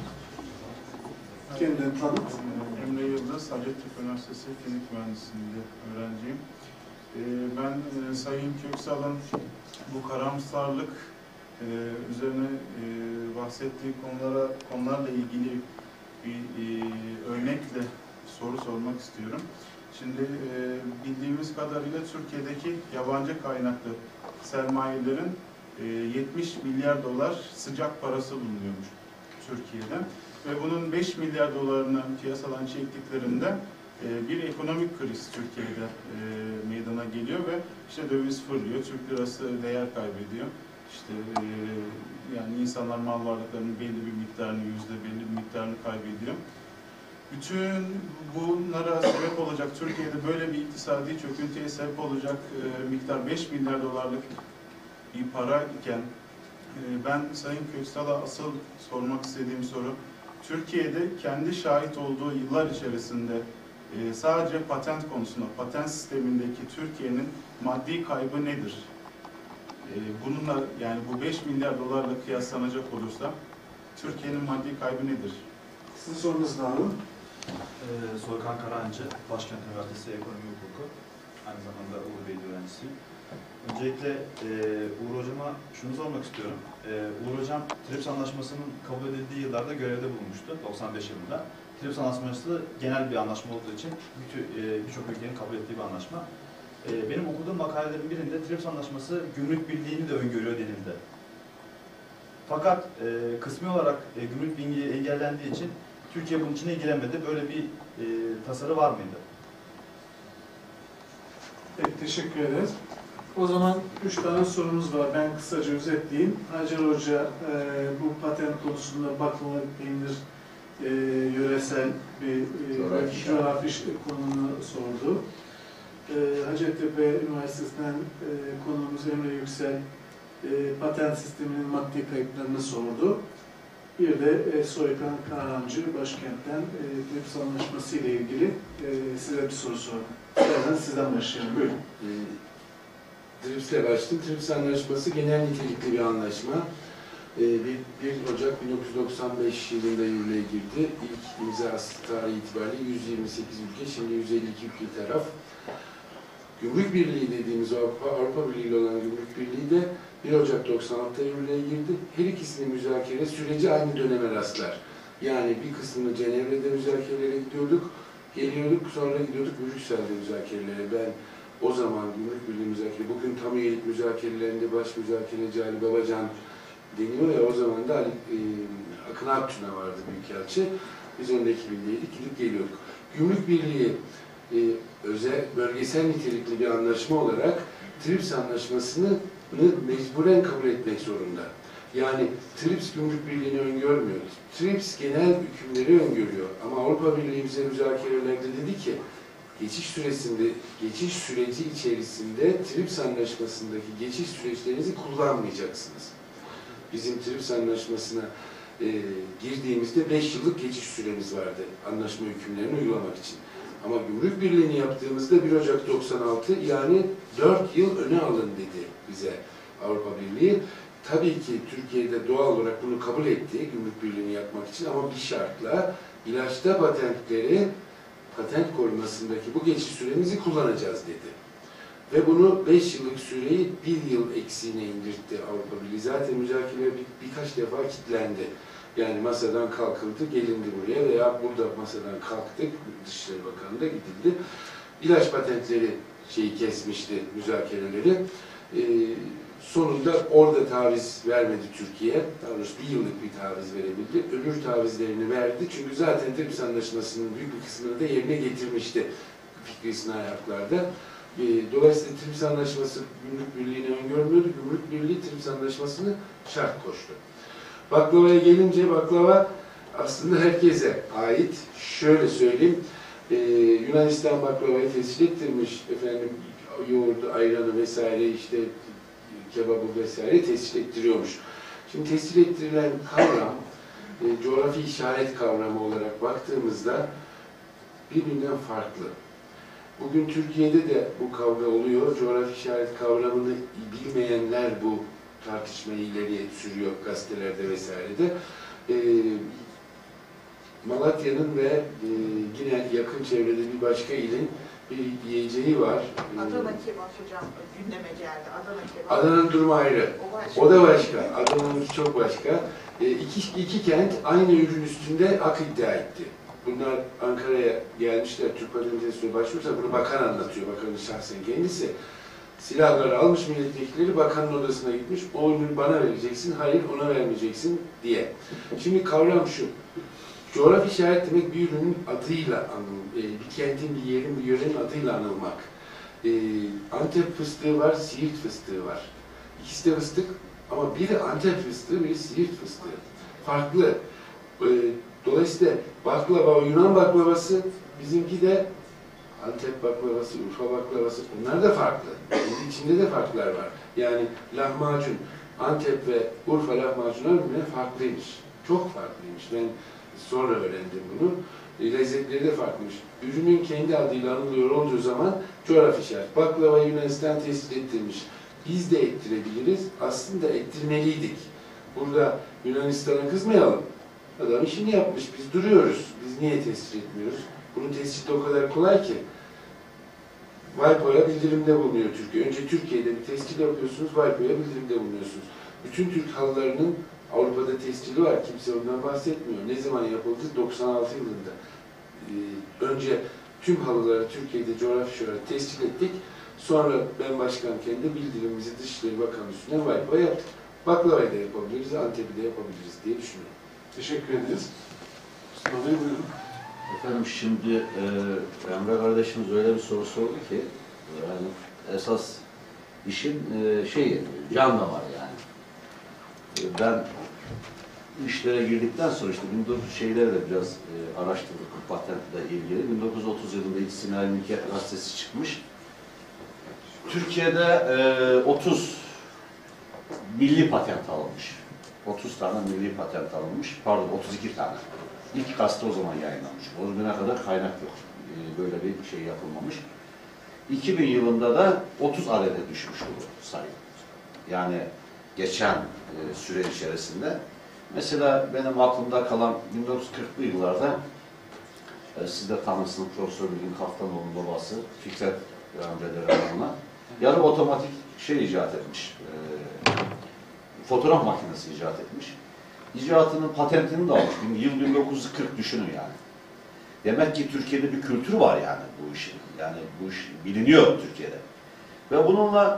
Kendini tanıt. Emre Yıldız, Hacettepe Üniversitesi Fizik Mühendisliğinde öğrenciyim. Ben Sayın Köksal'ın bu karamsarlık üzerine bahsettiği konularla ilgili bir örnekle soru sormak istiyorum. Şimdi bildiğimiz kadarıyla Türkiye'deki yabancı kaynaklı sermayelerin 70 milyar dolar sıcak parası bulunuyormuş Türkiye'de. Ve bunun 5 milyar dolarını piyasadan çektiklerinde bir ekonomik kriz Türkiye'de meydana geliyor ve işte döviz fırlıyor, Türk lirası değer kaybediyor. İşte yani insanlar mal varlıklarının belli bir miktarını, belli bir miktarını kaybediyor. Bütün bunlara sebep olacak, Türkiye'de böyle bir iktisadi çöküntüye sebep olacak miktar 5 milyar dolarlık bir para iken ben Sayın Köksal'a asıl sormak istediğim soru, Türkiye'de kendi şahit olduğu yıllar içerisinde sadece patent konusunda, patent sistemindeki Türkiye'nin maddi kaybı nedir? Bununla yani bu 5 milyar dolarla kıyaslanacak olursa Türkiye'nin maddi kaybı nedir? Sizin sorunuz ne abi? Soykan Karahancı, Başkent Üniversitesi Ekonomi Hukuku. Aynı zamanda Uğur Bey'in öğrencisiyim. Öncelikle Uğur Hocam'a şunu sormak istiyorum. Uğur Hocam, TRIPS Anlaşması'nın kabul edildiği yıllarda görevde bulunmuştu, 95 yılında. TRIPS Anlaşması genel bir anlaşma olduğu için birçok ülkenin kabul ettiği bir anlaşma. Benim okuduğum makalelerin birinde TRIPS Anlaşması gümrük birliğini de öngörüyor denildi. Fakat kısmi olarak gümrük birliği engellendiği için Türkiye bunun içine giremedi. Böyle bir tasarı var mıydı? Evet, teşekkür ederiz. O zaman 3 tane sorumuz var. Ben kısaca özetleyeyim. Hacer Hoca bu patent konusunda baklava peynir yöresel bir coğrafi konunu sordu. Hacettepe Üniversitesi'nden konuğumuz Emre Yüksel patent sisteminin maddi kayıplarını sordu. Bir de Soykan Karahancı Başkent'ten TRIPS Anlaşması ile ilgili size bir soru sordu. Sizden başlayalım. Buyurun. TRIPS ile başladım. TRIPS Anlaşması genel nitelikli bir anlaşma. 1 Ocak 1995 yılında yürürlüğe girdi. İlk imzası tarihi itibariyle 128 ülke, şimdi 152 ülke taraf. Gümrük Birliği dediğimiz Avrupa Birliği ile olan Gümrük Birliği de 1 Ocak 96'da yürürlüğe girdi. Her ikisinin müzakere süreci aynı döneme rastlar. Yani bir kısmını Cenevre'de müzakerelere geliyorduk, sonra gidiyorduk Brüksel'de müzakerelere. Ben o zaman Gümrük Birliği müzakere, bugün tam üyelik müzakerelerinde baş müzakereci Ali Babacan deniyor ya, o zaman da Akın Akçuna vardı büyükelçi. Biz onun ekibindeydik, gidip geliyorduk. Gümrük Birliği bölgesel nitelikli bir anlaşma olarak TRIPS Anlaşması'nı mecburen kabul etmek zorunda. Yani TRIPS Gümrük Birliği'ni öngörmüyor. TRIPS genel hükümleri öngörüyor. Ama Avrupa Birliği bize müzakerelerde dedi ki, geçiş süreci içerisinde TRIPS Anlaşması'ndaki geçiş süreçlerinizi kullanmayacaksınız. Bizim TRIPS Anlaşması'na girdiğimizde 5 yıllık geçiş süremiz vardı anlaşma hükümlerini uygulamak için. Ama Gümrük Birliği'ni yaptığımızda 1 Ocak 96, yani 4 yıl öne alın dedi bize Avrupa Birliği. Tabii ki Türkiye'de doğal olarak bunu kabul etti Gümrük Birliği'ni yapmak için, ama bir şartla ilaçta patent korumasındaki bu geçiş süremizi kullanacağız dedi. Ve bunu 5 yıllık süreyi 1 yıl eksiğine indirtti Avrupa Birliği. Zaten müzakereler birkaç defa kilitlendi. Yani masadan kalkıldı, gelindi buraya veya burada masadan kalktık, Dışişleri Bakanı'na gidildi. İlaç patentleri kesmişti müzakereleri. Sonunda orada taviz vermedi Türkiye. Daha doğrusu 1 yıllık bir taviz verebildi. Öbür tavizlerini verdi. Çünkü zaten TRIPS Anlaşması'nın büyük bir kısmını da yerine getirmişti fikri isnai haklarda. Dolayısıyla TRIPS Anlaşması Gümrük Birliği'ni öngörmüyordu. Gümrük Birliği TRIPS Anlaşması'nı şart koştu. Baklavaya gelince, baklava aslında herkese ait. Şöyle söyleyeyim, Yunanistan baklavayı tescil ettirmiş, yoğurdu, ayranı vesaire, işte kebabı vesaire tescil ettiriyormuş. Şimdi tescil ettirilen kavram, coğrafi işaret kavramı olarak baktığımızda birbirinden farklı. Bugün Türkiye'de de bu kavga oluyor. Coğrafi işaret kavramını bilmeyenler bu tartışmayı ileriye sürüyor gazetelerde vesairede. Malatya'nın ve yine yakın çevrede bir başka ilin bir yiyeceği var. Adana kebap hocam gündeme geldi. Adana kebap. Adana'nın durumu ayrı. O da başka. Adana'nın çok başka. İki kent aynı ürün üstünde hak iddia etti. Bunlar Ankara'ya gelmişler, Türk Patent Enstitüsü'ne başvursa bunu bakan anlatıyor. Bakanın şahsen kendisi. Silahları almış milletvekilleri, bakanın odasına gitmiş, o ürünü bana vereceksin, hayır ona vermeyeceksin diye. Şimdi kavram şu, coğrafi işaret demek bir ürünün adıyla anılmak, bir kentin, bir yerin, bir yörenin adıyla anılmak. Antep fıstığı var, Siirt fıstığı var. İkisi de fıstık, Ama biri Antep fıstığı, biri Siirt fıstığı. Farklı. Dolayısıyla baklava, Yunan baklavası, bizimki de Antep baklavası, Urfa baklavası, bunlar da farklı. Kendi içinde de farklar var. Yani lahmacun, Antep ve Urfa lahmacunlar birbirine farklıymış. Çok farklıymış. Ben sonra öğrendim bunu. Lezzetleri de farklıymış. Ürünün kendi adıyla anılıyor olduğu zaman coğrafi işaret. Baklava Yunanistan tescil ettirmiş. Biz de ettirebiliriz. Aslında ettirmeliydik. Burada Yunanistan'a kızmayalım. Adam işini yapmış. Biz duruyoruz. Biz niye tescil etmiyoruz? Bunun tescili o kadar kolay ki. WIPO'ya bildirimde bulunuyor Türkiye. Önce Türkiye'de bir tescil yapıyorsunuz, WIPO'ya bildirimde bulunuyorsunuz. Bütün Türk halılarının Avrupa'da tescili var. Kimse ondan bahsetmiyor. Ne zaman yapıldı? 96 yılında. Önce tüm halıları Türkiye'de coğrafi olarak tescil ettik. Sonra ben başkanken de bildirimimizi Dışişleri Bakanı üstünden WIPO'ya yaptık. Baklavayı da yapabiliriz, Antep'i de yapabiliriz diye düşünüyorum. Teşekkür ederiz. Mustafa Bey buyurun. Efendim şimdi Emre kardeşimiz öyle bir soru sordu ki yani esas işin can da var yani. Ben işlere girdikten sonra işte 1900 şeyleri de biraz araştırdık bu patentle ilgili. 1930 yılında İç Sinayi Mülkiyet Gazetesi çıkmış. Türkiye'de 30 milli patent alınmış. 30 tane milli patent alınmış. Pardon 32 tane. İlk gazete o zaman yayınlanmış. O güne kadar kaynak yok. Böyle bir şey yapılmamış. 2000 yılında da 30 adete düşmüş bu sayı. Yani geçen süre içerisinde. Mesela benim aklımda kalan 1940'lı yıllarda siz de tanırsınız Profesör Bilgin Kaftanoğlu'nun babası Fikret Emre'den yarı otomatik icat etmiş. Fotoğraf makinesi icat etmiş. İcatının patentini de almış. Yıl 1940 düşünün yani. Demek ki Türkiye'de bir kültür var yani bu işin. Yani bu iş biliniyor Türkiye'de. Ve bununla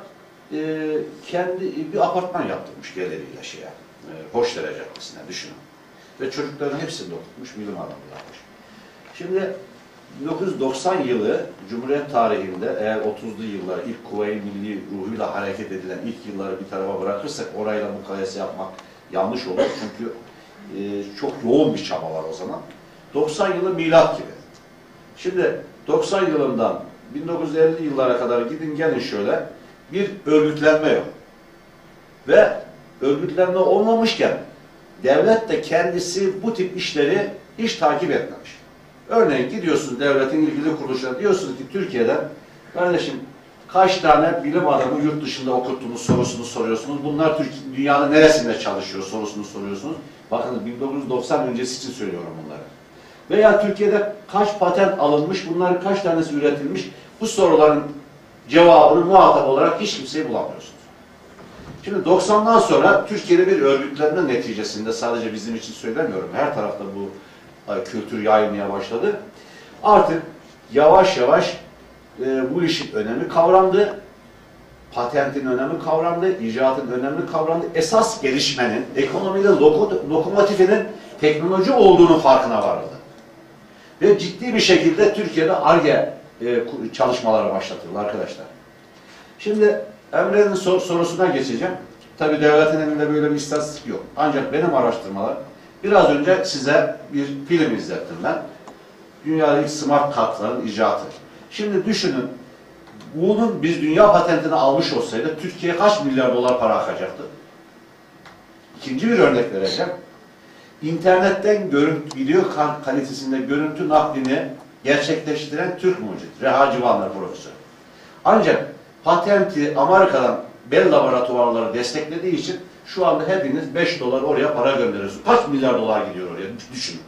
kendi bir apartman yaptırmış geliriyle Hoşdere Caddesi'ne düşünün. Ve çocukların hepsini de okutmuş, bilim adamı yapmış. Şimdi 1990 yılı Cumhuriyet tarihinde eğer 30'lu yıllar ilk Kuvayi Milli ruhuyla hareket edilen ilk yılları bir tarafa bırakırsak orayla mukayese yapmak yanlış olur. Çünkü çok yoğun bir çaba var o zaman. 90 yılı milat gibi. Şimdi 90 yılından 1950 yıllara kadar gidin gelin şöyle bir örgütlenme yok. Ve örgütlenme olmamışken devlet de kendisi bu tip işleri hiç takip etmemiş. Örneğin gidiyorsunuz devletin ilgili kuruluşlarına diyorsunuz ki Türkiye'den kardeşim kaç tane bilim adamı yurt dışında okuttuğunuz sorusunu soruyorsunuz. Bunlar dünyanın neresinde çalışıyor sorusunu soruyorsunuz. Bakın 1990 öncesi için söylüyorum bunları. Veya Türkiye'de kaç patent alınmış, bunların kaç tanesi üretilmiş, bu soruların cevabını muhatap olarak hiç kimseyi bulamıyorsunuz. Şimdi 90'dan sonra Türkiye'de bir örgütlenme neticesinde sadece bizim için söylemiyorum, her tarafta bu kültür yayılmaya başladı. Artık yavaş yavaş bu işin önemi kavrandı, patentin önemi kavrandı, icatın önemi kavrandı. Esas gelişmenin, ekonomide lokomotifinin teknoloji olduğunu farkına varıldı. Ve ciddi bir şekilde Türkiye'de Ar-Ge çalışmaları başlatıldı arkadaşlar. Şimdi Emre'nin sorusuna geçeceğim. Tabii devletin elinde böyle bir istatistik yok. Ancak benim araştırmalar, biraz önce size bir film izlettim ben. Dünyada ilk smart kartların icatı. Şimdi düşünün, bunun biz dünya patentini almış olsaydı Türkiye kaç milyar dolar para akacaktı? İkinci bir örnek vereceğim. İnternetten video kalitesinde görüntü naklini gerçekleştiren Türk mucit, Reha Civanlar profesörü. Ancak patenti Amerika'dan Bell laboratuvarları desteklediği için şu anda hepiniz 5 dolar oraya para gönderiyorsunuz. Kaç milyar dolar gidiyor oraya? Düşünün.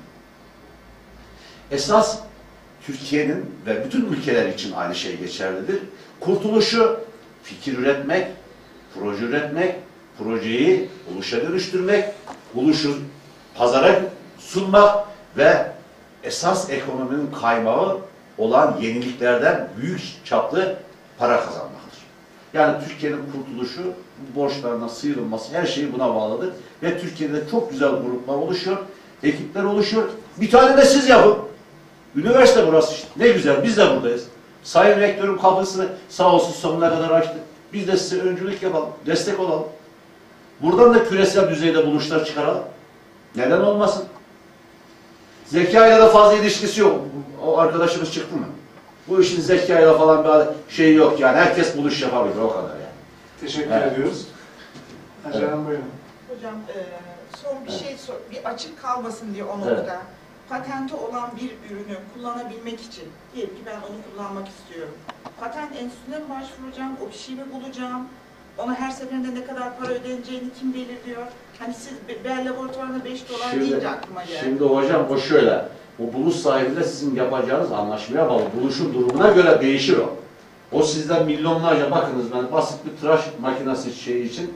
Esas Türkiye'nin ve bütün ülkeler için aynı şey geçerlidir. Kurtuluşu fikir üretmek, proje üretmek, projeyi oluşa dönüştürmek, oluşu pazara sunmak ve esas ekonominin kaymağı olan yeniliklerden büyük çaplı para kazanmaktır. Yani Türkiye'nin kurtuluşu, borçlarından sıyrılması, her şeyi buna bağlıdır. Ve Türkiye'de çok güzel gruplar oluşuyor, ekipler oluşuyor. Bir tane de siz yapın. Üniversite burası işte. Ne güzel, biz de buradayız. Sayın Rektörüm kapısını sağ olsun sonuna kadar açtı. Biz de size öncülük yapalım, destek olalım. Buradan da küresel düzeyde buluşlar çıkaralım. Neden olmasın? Zekayla da fazla ilişkisi yok. O arkadaşımız çıktı mı? Bu işin zekayla falan bir şey yok yani. Herkes buluş yapabilir o kadar yani. Teşekkür Evet. ediyoruz. Hacı Hanım buyurun. Hocam son bir şey bir açık kalmasın diye o Evet. nokta. Patenti olan bir ürünü kullanabilmek için, diyelim ki ben onu kullanmak istiyorum. Patent enstitüsüne mi başvuracağım, o kişiyi mi bulacağım, ona her seferinde ne kadar para ödeneceğini kim belirliyor? Hani siz Bell Laboratuvarı'na 5 dolar deyince aklıma geldi. Şimdi hocam o şöyle, o buluş sahibiyle sizin yapacağınız anlaşmaya bağlı. Buluşun durumuna göre değişir o. O sizden milyonlarca, bakınız ben basit bir tıraş makinesi şey için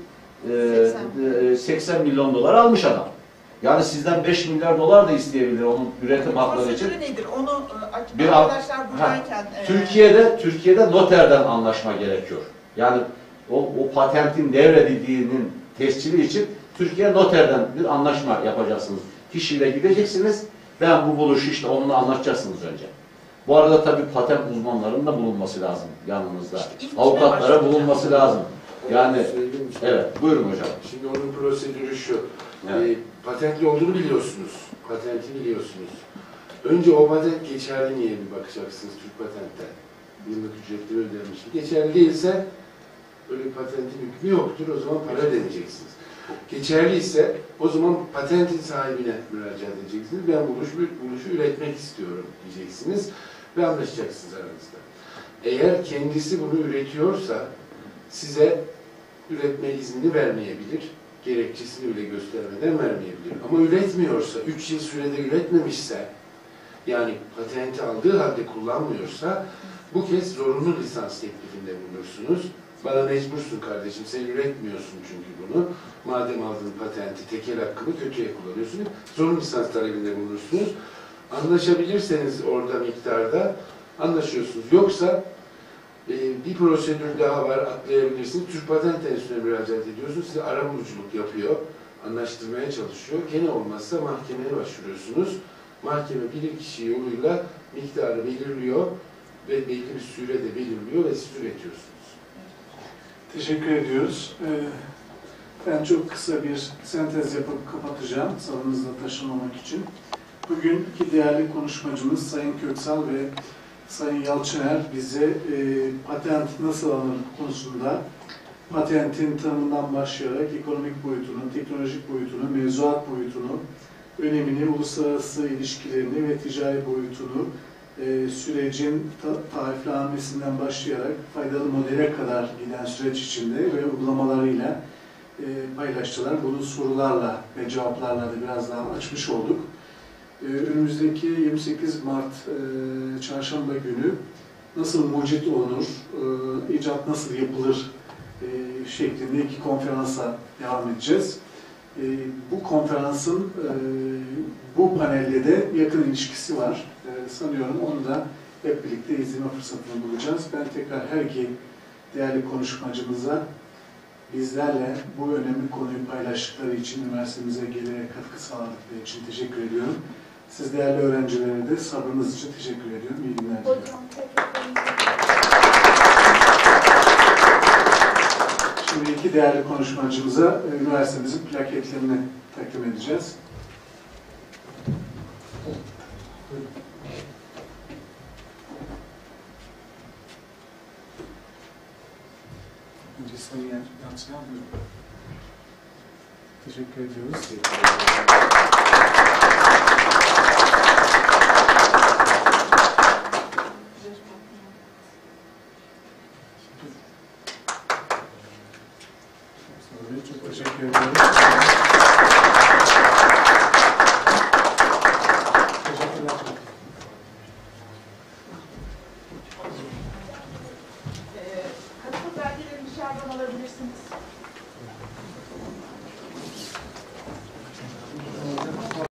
80 milyon dolar almış adam. Yani sizden 5 milyar dolar da isteyebilir onun üretim hakları için. Prosedürü nedir? Onu Bir arkadaşlar buradayken... Türkiye'de noterden anlaşma gerekiyor. Yani o patentin devredildiğinin tescili için Türkiye noterden bir anlaşma yapacaksınız. Kişiyle gideceksiniz. Ben bu buluşu işte onunla anlaşacaksınız önce. Bu arada tabii patent uzmanlarının da bulunması lazım yanınızda. İşte Avukatlara bulunması lazım. Yani Söyleyeyim mi? evet buyurun hocam. Şimdi onun prosedürü şu. Evet. Patentli olduğunu biliyorsunuz. Patenti biliyorsunuz. Önce o patent geçerli niye bir bakacaksınız Türk patentten. Yıllık ücretleri ödenmiş. Geçerli değilse öyle patentin hükmü yoktur. O zaman para ödeyeceksiniz. Geçerli ise o zaman patentin sahibine müracaat edeceksiniz. Ben buluşu üretmek istiyorum diyeceksiniz ve anlaşacaksınız aranızda. Eğer kendisi bunu üretiyorsa size üretme iznini vermeyebilir. Gerekçesini bile göstermeden vermeyebilir. Ama üretmiyorsa, 3 yıl sürede üretmemişse, yani patenti aldığı halde kullanmıyorsa, bu kez zorunlu lisans teklifinde bulunursunuz. Bana mecbursun kardeşim, sen üretmiyorsun çünkü bunu. Madem aldın patenti, tekel hakkını kötüye kullanıyorsun. Zorunlu lisans talebinde bulunursunuz. Anlaşabilirseniz orada miktarda anlaşıyorsunuz. Yoksa bir prosedür daha var, atlayabilirsiniz. Türk Patent Enstitüsü'ne müracaat ediyorsunuz. Size arabuluculuk yapıyor, anlaştırmaya çalışıyor. Gene olmazsa mahkemeye başvuruyorsunuz. Mahkeme bilirkişi yoluyla miktarı belirliyor ve belli bir sürede belirliyor ve siz üretiyorsunuz. Teşekkür ediyoruz. Ben çok kısa bir sentez yapıp kapatacağım salonunuzda taşımamak için. Bugün iki değerli konuşmacımız Sayın Köksal ve Sayın Yalçıner bize patent nasıl alınır konusunda patentin tanımından başlayarak ekonomik boyutunu, teknolojik boyutunu, mevzuat boyutunu, önemini, uluslararası ilişkilerini ve ticari boyutunu, sürecin tariflenmesinden başlayarak faydalı modele kadar giden süreç içinde ve uygulamalarıyla paylaştılar. Bunu sorularla ve cevaplarla da biraz daha açmış olduk. Önümüzdeki 28 Mart Çarşamba günü nasıl mucit olunur, icat nasıl yapılır şeklinde iki konferansa devam edeceğiz. Bu konferansın bu panelle de yakın ilişkisi var. Sanıyorum onu da hep birlikte izleme fırsatını bulacağız. Ben tekrar her iki değerli konuşmacımıza bizlerle bu önemli konuyu paylaştıkları için, üniversitemize gelerek katkı sağladıkları için teşekkür ediyorum. Siz değerli öğrencilere de sabrınız için teşekkür ediyorum. İyi günler diliyorum. Şimdi iki değerli konuşmacımıza üniversitemizin plaketlerini takdim edeceğiz. Önce Sayın Yalçıner buyurun. Teşekkür ediyoruz. Çok teşekkür ediyorum. Teşekkürler. Katıl belgelerini dışarıdan alabilirsiniz.